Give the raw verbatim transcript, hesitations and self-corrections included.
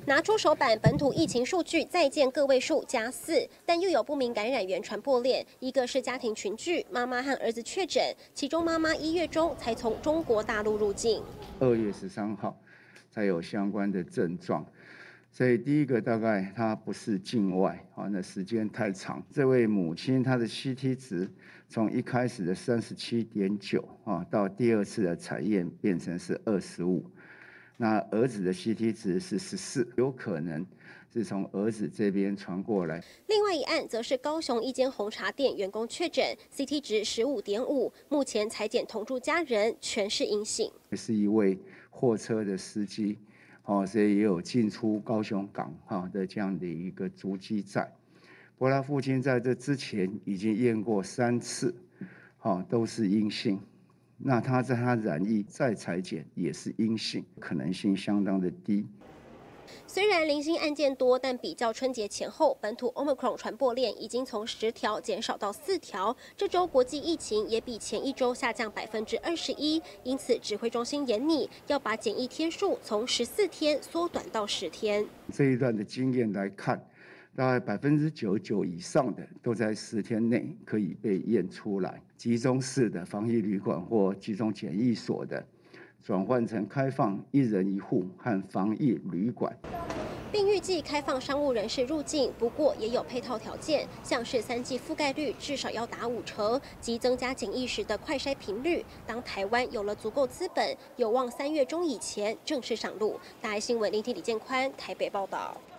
拿出手板，本土疫情数据再见个位数加四，但又有不明感染源传播链。一个是家庭群聚，妈妈和儿子确诊，其中妈妈一月中才从中国大陆入境， 二月十三号才有相关的症状。所以第一个大概他不是境外啊，那时间太长。这位母亲她的 C T 值从一开始的三十七点九啊，到第二次的采验变成是二十五。那儿子的 C T 值是十四，有可能是从儿子这边传过来。 另外一案则是高雄一间红茶店员工确诊 ，C T 值十五点五，目前采检同住家人全是阴性。 是一位货车的司机。哦，所以也有进出高雄港哈的这样的一个足迹在。不过他父亲在这之前已经验过三次，哈都是阴性。那他在他染疫再采检也是阴性，可能性相当的低。 虽然零星案件多，但比较春节前后，本土 Omicron 传播链已经从十条减少到四条。这周国际疫情也比前一周下降百分之二十一，因此指挥中心研拟要把检疫天数从十四天缩短到十天。 这一段的经验来看，大概百分之九十九以上的都在十天内可以被验出来。集中式的防疫旅馆或集中检疫所的，转换成开放一人一户和防疫旅馆， 并预计开放商务人士入境，不过也有配套条件，像是三剂覆盖率至少要达五成，及增加检疫时的快筛频率。当台湾有了足够资本，有望三月中以前正式上路。大爱新闻聆听李建宽台北报道。